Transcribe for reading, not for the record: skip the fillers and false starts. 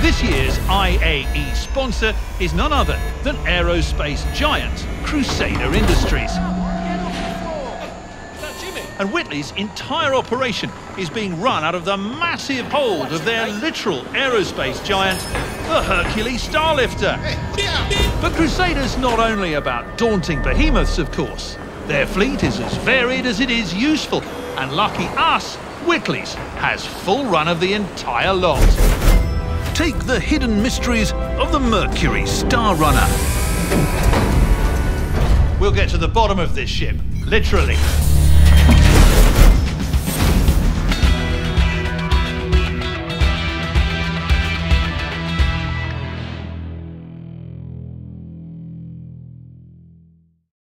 This year's IAE sponsor is none other than aerospace giant Crusader Industries. And Whitley's entire operation is being run out of the massive hold of their literal aerospace giant, the Hercules Starlifter. But Crusader's not only about daunting behemoths, of course. Their fleet is as varied as it is useful, and lucky us, Whitley's has full run of the entire lot. Take the hidden mysteries of the Mercury Star Runner. We'll get to the bottom of this ship, literally.